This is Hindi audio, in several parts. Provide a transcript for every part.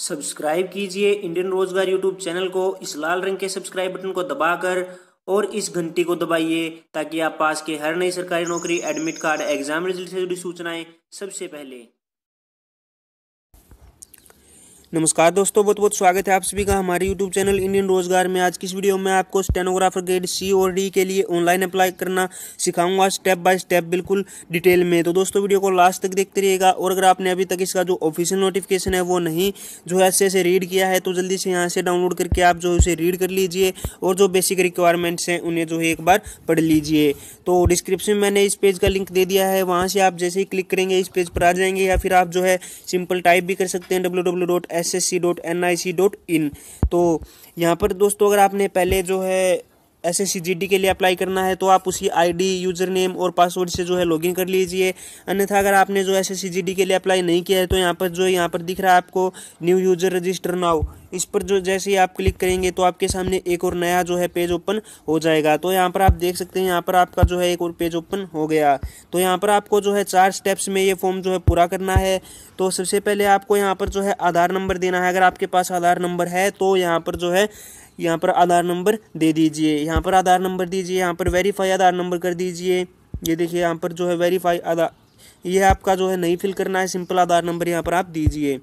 सब्सक्राइब कीजिए इंडियन रोजगार यूट्यूब चैनल को इस लाल रंग के सब्सक्राइब बटन को दबाकर और इस घंटी को दबाइए ताकि आप पास के हर नई सरकारी नौकरी, एडमिट कार्ड, एग्जाम रिजल्ट से जुड़ी सूचनाएं सबसे पहले। नमस्कार दोस्तों, बहुत बहुत स्वागत है आप सभी का हमारे यूट्यूब चैनल इंडियन रोजगार में। आज की इस वीडियो में आपको स्टेनोग्राफर ग्रेड सी और डी के लिए ऑनलाइन अप्लाई करना सिखाऊंगा स्टेप बाय स्टेप, बिल्कुल डिटेल में। तो दोस्तों वीडियो को लास्ट तक देखते रहिएगा। और अगर आपने अभी तक इसका जो ऑफिशियल नोटिफिकेशन है वो नहीं जो है अच्छे से रीड किया है तो जल्दी से यहाँ से डाउनलोड करके आप जो उसे रीड कर लीजिए और जो बेसिक रिक्वायरमेंट्स हैं उन्हें जो है एक बार पढ़ लीजिए। तो डिस्क्रिप्शन में मैंने इस पेज का लिंक दे दिया है, वहाँ से आप जैसे ही क्लिक करेंगे इस पेज पर आ जाएंगे, या फिर आप जो है सिंपल टाइप भी कर सकते हैं www.ssc.nic.in। तो यहाँ पर दोस्तों अगर आपने पहले जो है SSCGD के लिए अप्लाई करना है तो आप उसी आईडी, यूजर नेम और पासवर्ड से जो है लॉगिन कर लीजिए। अन्यथा अगर आपने जो SSCGD के लिए अप्लाई नहीं किया है तो यहाँ पर दिख रहा है आपको न्यू यूजर रजिस्टर नाउ, इस पर जो जैसे ही आप क्लिक करेंगे तो आपके सामने एक और नया जो है पेज ओपन हो जाएगा। तो यहाँ पर आप देख सकते हैं यहाँ पर आपका जो है एक और पेज ओपन हो गया। तो यहाँ पर आपको जो है 4 स्टेप्स में ये फॉर्म जो है पूरा करना है। तो सबसे पहले आपको यहाँ पर जो है आधार नंबर देना है। अगर आपके पास आधार नंबर है तो यहाँ पर आधार नंबर दे दीजिए। यहाँ पर आधार नंबर दीजिए, यहाँ पर वेरीफाई आधार नंबर कर दीजिए। ये देखिए यहाँ पर जो है वेरीफाई आधार, ये आपका जो है नहीं फिल करना है, सिंपल आधार नंबर यहाँ पर आप दीजिए।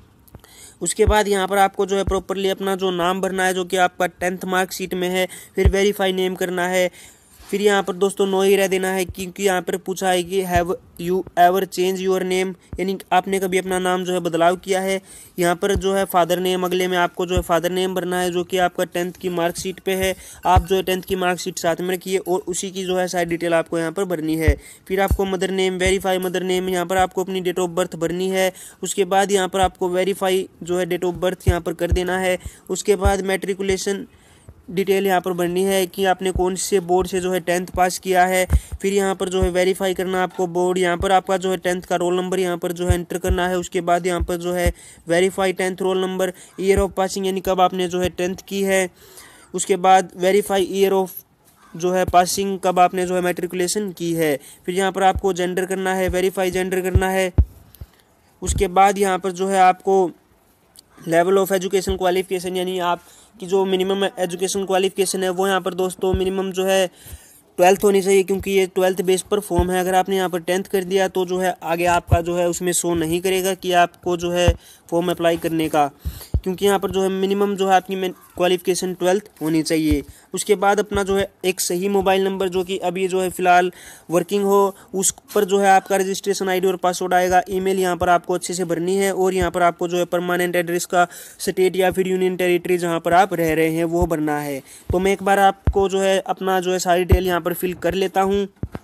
उसके बाद यहाँ पर आपको जो है प्रॉपरली अपना जो नाम भरना है जो कि आपका 10th मार्कशीट में है। फिर वेरीफाई नेम करना है। फिर यहाँ पर दोस्तों नो ही रह देना है, क्योंकि यहाँ पर पूछा है कि have you ever change your name, यानी आपने कभी अपना नाम जो है बदलाव किया है। यहाँ पर जो है फादर नेम, अगले में आपको जो है फादर नेम भरना है जो कि आपका 10th की मार्कशीट पे है। आप जो है 10th की मार्कशीट साथ में रखिए और उसी की जो है सारी डिटेल आपको यहाँ पर भरनी है। फिर आपको mother name, verify mother name, यहाँ पर आपको अपनी डेट ऑफ बर्थ भरनी है। उसके बाद यहाँ पर आपको वेरीफाई जो है डेट ऑफ बर्थ यहाँ पर कर देना है। उसके बाद मैट्रिकुलेशन डिटेल यहाँ पर भरनी है कि आपने कौन से बोर्ड से जो है 10th पास किया है। फिर यहाँ पर जो है वेरीफाई करना आपको बोर्ड, यहाँ पर आपका जो है 10th का रोल नंबर यहाँ पर जो है एंटर करना है। उसके बाद यहाँ पर जो है verify 10th roll number, year of passing यानी कब आपने जो है 10th की है। उसके बाद वेरीफाई ईयर ऑफ जो है पासिंग, कब आपने जो है मैट्रिकुलेशन की है। फिर यहाँ पर आपको जेंडर करना है, वेरीफाई जेंडर करना है। उसके बाद यहाँ पर जो है आपको लेवल ऑफ एजुकेशन क्वालिफिकेशन, यानी आप कि जो मिनिमम एजुकेशन क्वालिफिकेशन है वो यहाँ पर दोस्तों मिनिमम जो है 12th होनी चाहिए, क्योंकि ये 12th बेस पर फॉर्म है। अगर आपने यहाँ पर 10th कर दिया तो जो है आगे आपका जो है उसमें शो नहीं करेगा कि आपको जो है फॉर्म अप्लाई करने का, क्योंकि यहाँ पर जो है मिनिमम जो है आपकी क्वालिफिकेशन 12th होनी चाहिए। उसके बाद अपना जो है एक सही मोबाइल नंबर जो कि अभी जो है फ़िलहाल वर्किंग हो, उस पर जो है आपका रजिस्ट्रेशन आईडी और पासवर्ड आएगा। ईमेल यहाँ पर आपको अच्छे से भरनी है और यहाँ पर आपको जो है परमानेंट एड्रेस का स्टेट या फिर यूनियन टेरिटरी जहाँ पर आप रह रहे हैं वो भरना है। तो मैं एक बार आपको जो है अपना जो है सारी डिटेल यहाँ पर फिल कर लेता हूँ।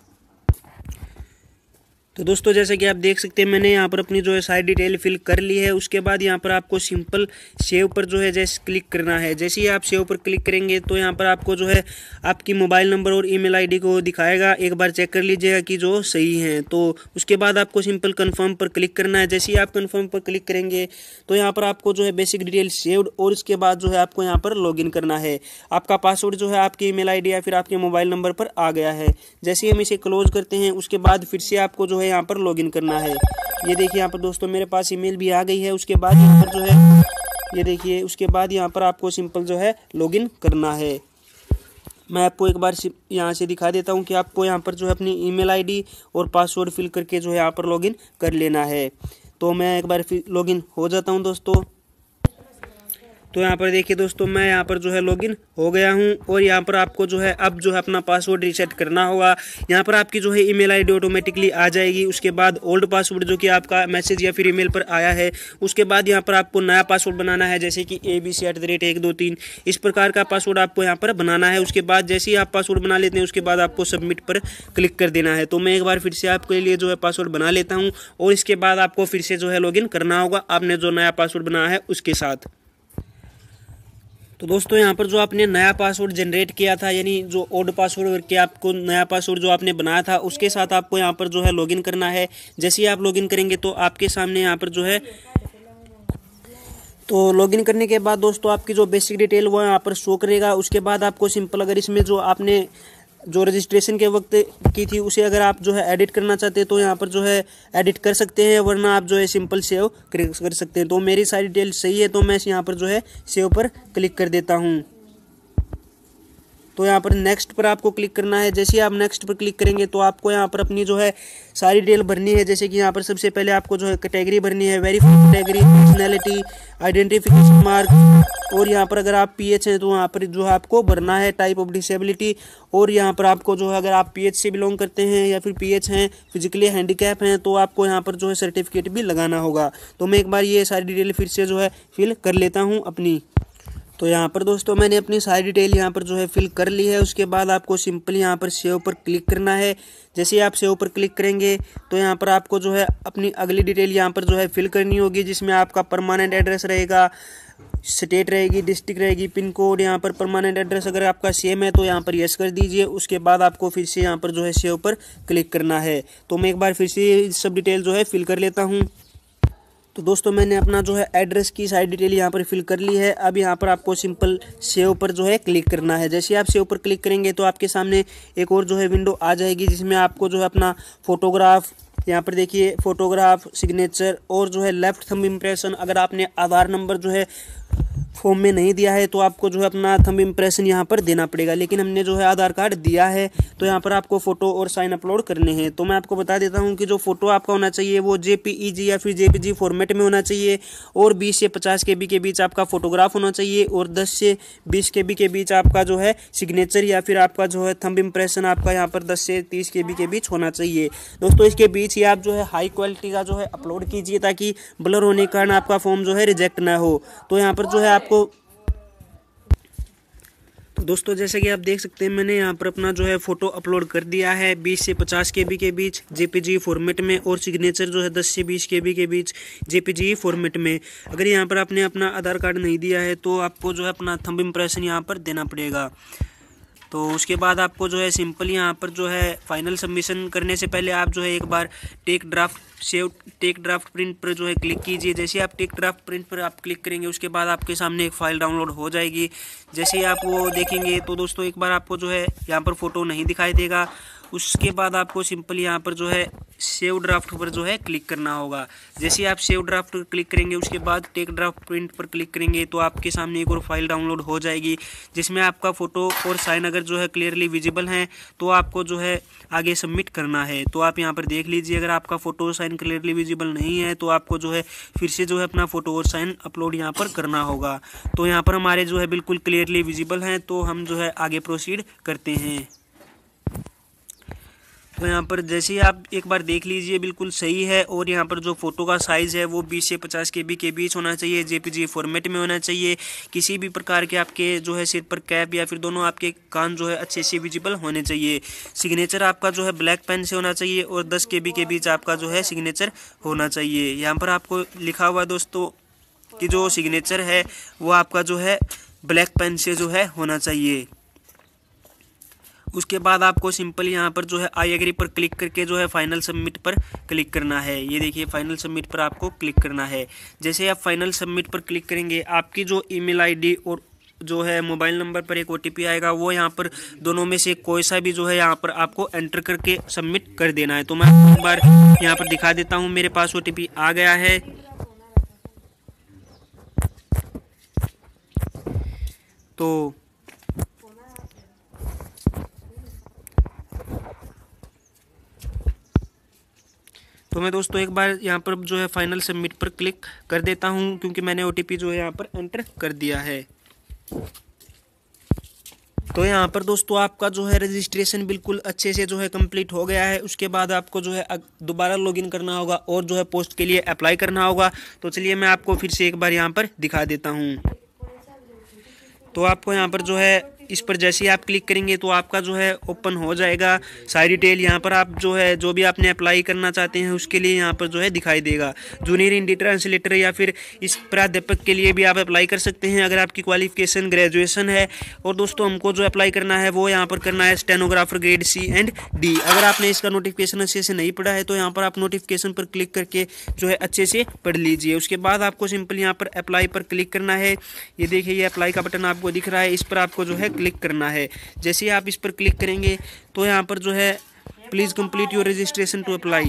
तो दोस्तों जैसे कि आप देख सकते हैं मैंने यहाँ पर अपनी जो है सारी डिटेल फिल कर ली है। उसके बाद यहाँ पर आपको सिंपल सेव पर जो है जैसे क्लिक करना है। जैसे ही आप सेव पर क्लिक करेंगे तो यहाँ पर आपको जो है आपकी मोबाइल नंबर और ईमेल आईडी को दिखाएगा। एक बार चेक कर लीजिएगा कि जो सही हैं। तो उसके बाद आपको सिंपल कन्फर्म पर क्लिक करना है। जैसे ही आप कन्फर्म पर क्लिक करेंगे तो यहाँ पर आपको जो है बेसिक डिटेल सेव्ड, और इसके बाद जो है आपको यहाँ पर लॉगिन करना है। आपका पासवर्ड जो है आपकी ईमेल आईडी या फिर आपके मोबाइल नंबर पर आ गया है। जैसे ही हम इसे क्लोज करते हैं उसके बाद फिर से आपको जो है यहाँ पर लॉगिन करना है। ये देखिए यहाँ पर दोस्तों मेरे पास ईमेल भी आ गई है। उसके बाद यहाँ पर जो है ये देखिए, उसके बाद यहाँ पर आपको सिंपल जो है लॉगिन करना है। मैं आपको एक बार यहाँ से दिखा देता हूँ कि आपको यहाँ पर जो है अपनी ईमेल आईडी और पासवर्ड फिल करके जो है यहाँ पर लॉगिन कर लेना है। तो मैं एक बार फिर लॉगिन हो जाता हूँ दोस्तों। तो यहाँ पर देखिए दोस्तों मैं यहाँ पर जो है लॉगिन हो गया हूँ और यहाँ पर आपको जो है अब जो है अपना पासवर्ड रीसेट करना होगा। यहाँ पर आपकी जो है ईमेल आईडी ऑटोमेटिकली आ जाएगी। उसके बाद ओल्ड पासवर्ड जो कि आपका मैसेज या फिर ईमेल पर आया है, उसके बाद यहाँ पर आपको नया पासवर्ड बनाना है, जैसे कि abc@123 इस प्रकार का पासवर्ड आपको यहाँ पर बनाना है। उसके बाद जैसे ही आप पासवर्ड बना लेते हैं उसके बाद आपको सबमिट पर क्लिक कर देना है। तो मैं एक बार फिर से आपके लिए जो है पासवर्ड बना लेता हूँ और इसके बाद आपको फिर से जो है लॉगिन करना होगा आपने जो नया पासवर्ड बनाया है उसके साथ। तो दोस्तों यहाँ पर जो आपने नया पासवर्ड जनरेट किया था, यानी जो ओल्ड पासवर्ड करके आपको नया पासवर्ड जो आपने बनाया था उसके साथ आपको यहाँ पर जो है लॉगिन करना है। जैसे ही आप लॉगिन करेंगे तो आपके सामने यहाँ पर जो है तो लॉगिन करने के बाद दोस्तों आपकी जो बेसिक डिटेल वो यहाँ पर शो करेगा। उसके बाद आपको सिंपल अगर इसमें जो आपने जो रजिस्ट्रेशन के वक्त की थी उसे अगर आप जो है एडिट करना चाहते हैं तो यहाँ पर जो है एडिट कर सकते हैं, वरना आप जो है सिंपल सेव कर सकते हैं। तो मेरी सारी डिटेल सही है तो मैं यहाँ पर जो है सेव पर क्लिक कर देता हूँ। तो यहाँ पर नेक्स्ट पर आपको क्लिक करना है। जैसे आप नेक्स्ट पर क्लिक करेंगे तो आपको यहाँ पर अपनी जो है सारी डिटेल भरनी है। जैसे कि यहाँ पर सबसे पहले आपको जो है कैटेगरी भरनी है, verified category, personality, identification mark, और यहाँ पर अगर आप पीएच हैं तो यहाँ पर जो है आपको भरना है टाइप ऑफ डिसेबिलिटी, और यहाँ पर आपको जो है अगर आप पीएच से बिलोंग करते हैं या फिर पीएच हैं, फिजिकली हैंडीकैप हैं, तो आपको यहाँ पर जो है सर्टिफिकेट भी लगाना होगा। तो मैं एक बार ये सारी डिटेल फिर से जो है फिल कर लेता हूँ अपनी। तो यहाँ पर दोस्तों मैंने अपनी सारी डिटेल यहाँ पर जो है फिल कर ली है। उसके बाद आपको सिंपल यहाँ पर सेव पर क्लिक करना है। जैसे आप सेव पर क्लिक करेंगे तो यहाँ पर आपको जो है अपनी अगली डिटेल यहाँ पर जो है फिल करनी होगी, जिसमें आपका परमानेंट एड्रेस रहेगा, स्टेट रहेगी, डिस्ट्रिक्ट रहेगी, पिन कोड। यहाँ पर परमानेंट एड्रेस अगर आपका सेम है तो यहाँ पर यस कर दीजिए। उसके बाद आपको फिर से यहाँ पर जो है सेव पर क्लिक करना है। तो मैं एक बार फिर से सब डिटेल जो है फिल कर लेता हूँ। तो दोस्तों मैंने अपना जो है एड्रेस की सारी डिटेल यहाँ पर फिल कर ली है। अब यहाँ पर आपको सिंपल सेव पर जो है क्लिक करना है। जैसे आप सेव पर क्लिक करेंगे तो आपके सामने एक और जो है विंडो आ जाएगी, जिसमें आपको जो है अपना फोटोग्राफ, यहाँ पर देखिए फोटोग्राफ, सिग्नेचर और जो है लेफ्ट थंब इम्प्रेशन। अगर आपने आधार नंबर जो है फॉर्म में नहीं दिया है तो आपको जो है अपना थंब इम्प्रेशन यहाँ पर देना पड़ेगा, लेकिन हमने जो है आधार कार्ड दिया है। तो यहाँ पर आपको फ़ोटो और साइन अपलोड करने हैं। तो मैं आपको बता देता हूँ कि जो फ़ोटो आपका होना चाहिए वो JPEG या फिर JPG फॉर्मेट में होना चाहिए, और 20 से 50 KB के बीच आपका फोटोग्राफ होना चाहिए, और 10 से 20 KB के बीच आपका जो है सिग्नेचर या फिर आपका जो है थंब इम्प्रेशन आपका यहाँ पर 10 से 30 KB के बीच होना चाहिए। दोस्तों इसके बीच ही आप जो है हाई क्वालिटी का जो है अपलोड कीजिए, ताकि ब्लर होने के कारण आपका फॉर्म जो है रिजेक्ट ना हो। तो यहाँ पर जो है आपको, तो दोस्तों जैसे कि आप देख सकते हैं मैंने यहाँ पर अपना जो है फ़ोटो अपलोड कर दिया है 20 से 50 KB के बीच JPG फॉर्मेट में, और सिग्नेचर जो है 10 से 20 KB के बीच JPG फॉर्मेट में। अगर यहाँ पर आपने अपना आधार कार्ड नहीं दिया है तो आपको जो है अपना थंब इम्प्रेशन यहाँ पर देना पड़ेगा। तो उसके बाद आपको जो है सिंपल यहाँ पर जो है फाइनल सबमिशन करने से पहले आप जो है एक बार टेक ड्राफ्ट प्रिंट पर जो है क्लिक कीजिए। जैसे आप टेक ड्राफ्ट प्रिंट पर आप क्लिक करेंगे उसके बाद आपके सामने एक फ़ाइल डाउनलोड हो जाएगी। जैसे आप वो देखेंगे तो दोस्तों एक बार आपको जो है यहाँ पर फ़ोटो नहीं दिखाई देगा। उसके बाद आपको सिंपल यहाँ पर जो है सेव ड्राफ्ट पर जो है क्लिक करना होगा। जैसे आप सेव ड्राफ्ट पर क्लिक करेंगे उसके बाद टेक ड्राफ्ट प्रिंट पर क्लिक करेंगे तो आपके सामने एक और फाइल डाउनलोड हो जाएगी, जिसमें आपका फ़ोटो और साइन अगर जो है क्लियरली विजिबल हैं तो आपको जो है आगे सबमिट करना है। तो आप यहाँ पर देख लीजिए, अगर आपका फ़ोटो और साइन क्लियरली विजिबल नहीं है तो आपको जो है फिर से जो है अपना फ़ोटो और साइन अपलोड यहाँ पर करना होगा। तो यहाँ पर हमारे जो है बिल्कुल क्लियरली विजिबल हैं, तो हम जो है आगे प्रोसीड करते हैं। तो यहाँ पर जैसे ही आप एक बार देख लीजिए बिल्कुल सही है, और यहाँ पर जो फ़ोटो का साइज़ है वो 20 से 50 KB के बीच होना चाहिए, JPG फॉर्मेट में होना चाहिए। किसी भी प्रकार के आपके जो है सिर पर कैप या फिर दोनों आपके कान जो है अच्छे से विजिबल होने चाहिए। सिग्नेचर आपका जो है ब्लैक पेन से होना चाहिए, और 10 KB के बीच आपका जो है सिग्नेचर होना चाहिए। यहाँ पर आपको लिखा हुआ है दोस्तों कि जो सिग्नेचर है वो आपका जो है ब्लैक पेन से जो है होना चाहिए। उसके बाद आपको सिंपल यहाँ पर जो है आई एग्री पर क्लिक करके जो है फाइनल सबमिट पर क्लिक करना है। ये देखिए फाइनल सबमिट पर आपको क्लिक करना है। जैसे आप फाइनल सबमिट पर क्लिक करेंगे आपकी जो ईमेल आईडी और जो है मोबाइल नंबर पर एक OTP आएगा, वो यहाँ पर दोनों में से कोई सा भी जो है यहाँ पर आपको एंटर करके सबमिट कर देना है। तो मैं एक बार यहाँ पर दिखा देता हूँ, मेरे पास OTP आ गया है। तो मैं दोस्तों एक बार यहाँ पर जो है फाइनल सबमिट पर क्लिक कर देता हूँ, क्योंकि मैंने OTP जो है यहाँ पर एंटर कर दिया है। तो यहाँ पर दोस्तों आपका जो है रजिस्ट्रेशन बिल्कुल अच्छे से जो है कंप्लीट हो गया है। उसके बाद आपको जो है दोबारा लॉगिन करना होगा और जो है पोस्ट के लिए अप्लाई करना होगा। तो चलिए मैं आपको फिर से एक बार यहाँ पर दिखा देता हूँ। तो आपको यहाँ पर जो है इस पर जैसे ही आप क्लिक करेंगे तो आपका जो है ओपन हो जाएगा सारी डिटेल। यहाँ पर आप जो है जो भी आपने अप्लाई करना चाहते हैं उसके लिए यहाँ पर जो है दिखाई देगा। जूनियर हिंदी ट्रांसलेटर या फिर इस प्राध्यापक के लिए भी आप अप्लाई कर सकते हैं अगर आपकी क्वालिफिकेशन ग्रेजुएशन है। और दोस्तों हमको जो अप्लाई करना है वो यहाँ पर करना है stenographer grade C and D। अगर आपने इसका नोटिफिकेशन अच्छे से नहीं पढ़ा है तो यहाँ पर आप नोटिफिकेशन पर क्लिक करके जो है अच्छे से पढ़ लीजिए। उसके बाद आपको सिंपल यहाँ पर अप्लाई पर क्लिक करना है। ये देखिए ये अप्लाई का बटन आपको दिख रहा है, इस पर आपको जो है क्लिक करना है। जैसे ही आप इस पर क्लिक करेंगे तो यहाँ पर जो है please complete your registration to apply,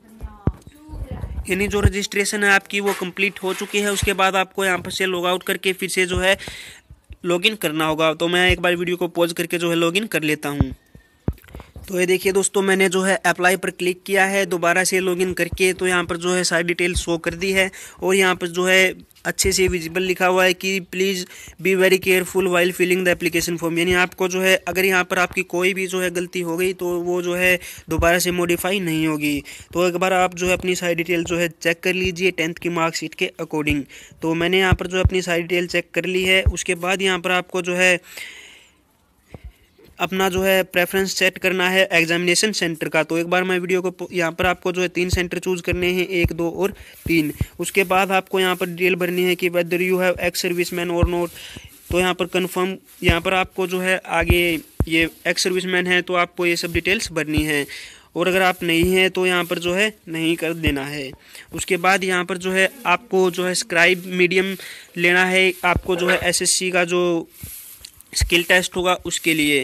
यानी जो रजिस्ट्रेशन है आपकी वो कंप्लीट हो चुकी है। उसके बाद आपको यहाँ पर से लॉग आउट करके फिर से जो है लॉगिन करना होगा। तो मैं एक बार वीडियो को पॉज करके जो है लॉगिन कर लेता हूँ। तो ये देखिए दोस्तों, मैंने जो है अप्लाई पर क्लिक किया है दोबारा से लॉगिन करके। तो यहाँ पर जो है सारी डिटेल शो कर दी है और यहाँ पर जो है अच्छे से विजिबल लिखा हुआ है कि please be very careful while filling the application form, यानी आपको जो है अगर यहाँ पर आपकी कोई भी जो है गलती हो गई तो वो जो है दोबारा से मॉडिफाई नहीं होगी। तो एक बार आप जो है अपनी सारी डिटेल जो है चेक कर लीजिए 10th की मार्कशीट के अकॉर्डिंग। तो मैंने यहाँ पर जो है अपनी सारी डिटेल चेक कर ली है। उसके बाद यहाँ पर आपको जो है अपना जो है प्रेफरेंस सेट करना है एग्जामिनेशन सेंटर का। तो एक बार मैं वीडियो को यहाँ पर आपको जो है 3 सेंटर चूज़ करने हैं, 1, 2 और 3। उसके बाद आपको यहाँ पर डिटेल भरनी है कि whether you have ex serviceman और नॉट। तो यहाँ पर कंफर्म, यहाँ पर आपको जो है आगे ये एक्स सर्विसमैन है तो आपको ये सब डिटेल्स भरनी है, और अगर आप नहीं हैं तो यहाँ पर जो है नहीं कर देना है। उसके बाद यहाँ पर जो है आपको जो है स्क्राइब मीडियम लेना है, आपको जो है SSC का जो स्किल टेस्ट होगा उसके लिए।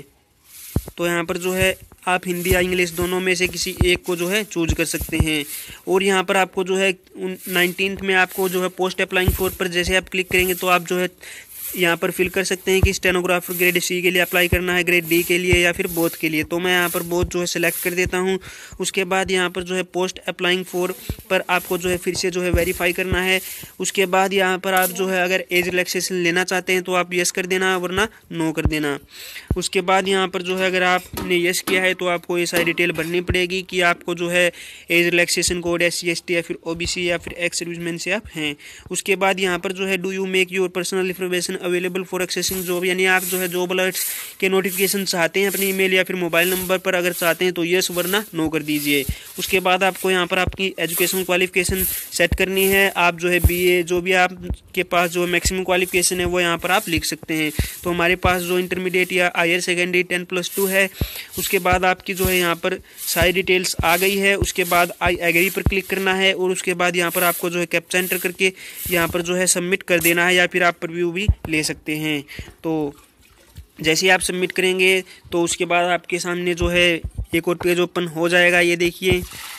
तो यहाँ पर जो है आप हिंदी या इंग्लिश दोनों में से किसी एक को जो है चूज कर सकते हैं। और यहाँ पर आपको जो है 19th में आपको जो है पोस्ट अप्लाइंग फॉर पर जैसे आप क्लिक करेंगे तो आप जो है यहाँ पर फिल कर सकते हैं कि स्टेनोग्राफर ग्रेड C के लिए अप्लाई करना है, ग्रेड D के लिए या फिर बोथ के लिए। तो मैं यहाँ पर बोथ जो है सिलेक्ट कर देता हूँ। उसके बाद यहाँ पर जो है पोस्ट अप्लाइंग फॉर पर आपको जो है फिर से जो है वेरीफाई करना है। उसके बाद यहाँ पर आप जो है अगर एज रिलैक्सेशन लेना चाहते हैं तो आप यस कर देना, वरना नो कर देना। उसके बाद यहाँ पर जो है अगर आपने यस किया है तो आपको ये सारी डिटेल भरनी पड़ेगी कि आपको जो है age relaxation code SC ST या फिर OBC या फिर एक्स सर्विसमैन से आप हैं। उसके बाद यहाँ पर जो है do you make your personal information available for accessing job, यानी आप जो है जॉब अलर्ट्स के नोटिफिकेशन चाहते हैं अपनी ईमेल या फिर मोबाइल नंबर पर, अगर चाहते हैं तो यस वरना नो कर दीजिए। उसके बाद आपको यहाँ पर आपकी एजुकेशन क्वालिफिकेशन सेट करनी है। आप जो है BA जो भी आपके पास जो मैक्सिमम क्वालिफिकेशन है वो यहाँ पर आप लिख सकते हैं। तो हमारे पास जो इंटरमीडिएट या हायर सेकेंडरी 10+2 है। उसके बाद आपकी जो है यहाँ पर सारी डिटेल्स आ गई है। उसके बाद आई एग्री पर क्लिक करना है और उसके बाद यहाँ पर आपको जो है कैप्चा एंटर करके यहाँ पर जो है सबमिट कर देना है, या फिर आप प्रीव्यू भी ले सकते हैं। तो जैसे ही आप सबमिट करेंगे तो उसके बाद आपके सामने जो है एक और पेज ओपन हो जाएगा, ये देखिए।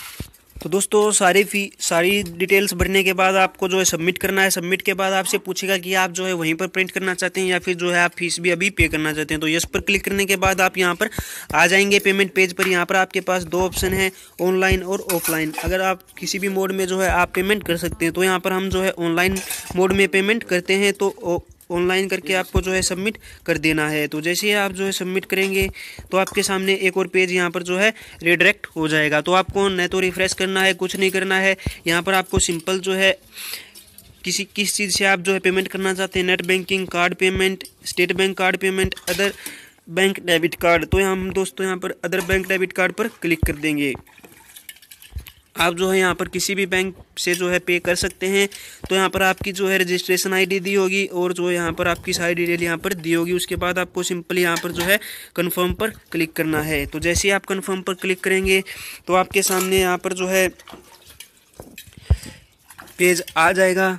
तो दोस्तों सारी डिटेल्स भरने के बाद आपको जो है सबमिट करना है। सबमिट के बाद आपसे पूछेगा कि आप जो है वहीं पर प्रिंट करना चाहते हैं या फिर जो है आप फीस भी अभी पे करना चाहते हैं। तो यस पर क्लिक करने के बाद आप यहाँ पर आ जाएंगे पेमेंट पेज पर। यहाँ पर आपके पास 2 ऑप्शन है, ऑनलाइन और ऑफलाइन। अगर आप किसी भी मोड में जो है आप पेमेंट कर सकते हैं। तो यहाँ पर हम जो है ऑनलाइन मोड में पेमेंट करते हैं, तो ऑनलाइन करके आपको जो है सबमिट कर देना है। तो जैसे ही आप जो है सबमिट करेंगे तो आपके सामने एक और पेज यहाँ पर जो है रिडायरेक्ट हो जाएगा। तो आपको न तो रिफ्रेश करना है, कुछ नहीं करना है। यहाँ पर आपको सिंपल जो है किस चीज़ से आप जो है पेमेंट करना चाहते हैं, net banking, card payment, state bank card payment, other bank debit card. तो हम दोस्तों यहाँ पर अदर बैंक डेबिट कार्ड पर क्लिक कर देंगे। आप जो है यहाँ पर किसी भी बैंक से जो है पे कर सकते हैं। तो यहाँ पर आपकी जो है रजिस्ट्रेशन ID दी होगी और जो यहाँ पर आपकी सारी डिटेल यहाँ पर दी होगी। उसके बाद आपको सिंपली यहाँ पर जो है कन्फर्म पर क्लिक करना है। तो जैसे ही आप कन्फर्म पर क्लिक करेंगे तो आपके सामने यहाँ पर जो है पेज आ जाएगा।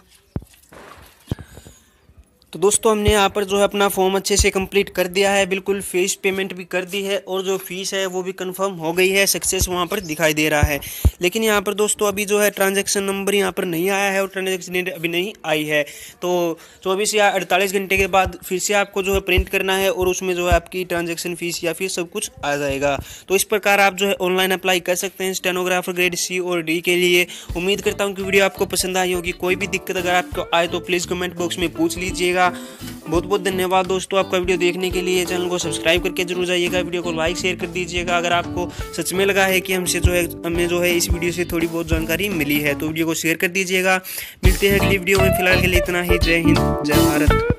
तो दोस्तों हमने यहाँ पर जो है अपना फॉर्म अच्छे से कंप्लीट कर दिया है, बिल्कुल फीस पेमेंट भी कर दी है और जो फीस है वो भी कंफर्म हो गई है, सक्सेस वहाँ पर दिखाई दे रहा है। लेकिन यहाँ पर दोस्तों अभी जो है ट्रांजैक्शन नंबर यहाँ पर नहीं आया है और ट्रांजैक्शन डेट अभी नहीं आई है। तो 24 या 48 घंटे के बाद फिर से आपको जो है प्रिंट करना है और उसमें जो है आपकी ट्रांजेक्शन फीस या फिर सब कुछ आ जाएगा। तो इस प्रकार आप जो है ऑनलाइन अप्लाई कर सकते हैं स्टेनोग्राफर ग्रेड C और D के लिए। उम्मीद करता हूँ कि वीडियो आपको पसंद आई होगी। कोई भी दिक्कत अगर आपको आए तो प्लीज़ कमेंट बॉक्स में पूछ लीजिएगा। बहुत बहुत धन्यवाद दोस्तों आपका वीडियो देखने के लिए। चैनल को सब्सक्राइब करके जरूर जाइएगा, वीडियो को लाइक शेयर कर दीजिएगा। अगर आपको सच में लगा है कि हमें जो है इस वीडियो से थोड़ी बहुत जानकारी मिली है तो वीडियो को शेयर कर दीजिएगा। मिलते हैं अगली वीडियो में, फिलहाल के लिए इतना ही। जय हिंद, जय भारत।